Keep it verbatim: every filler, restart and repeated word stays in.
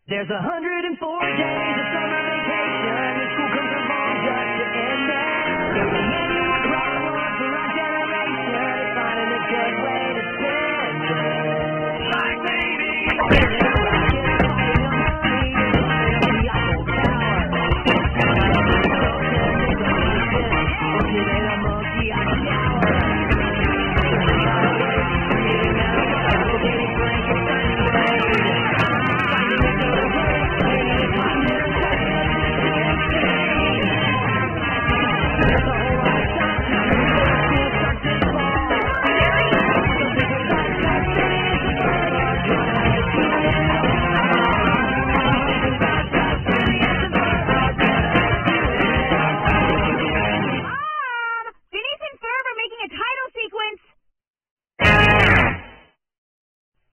There's a hundred and four days of summer vacation. The school comes along just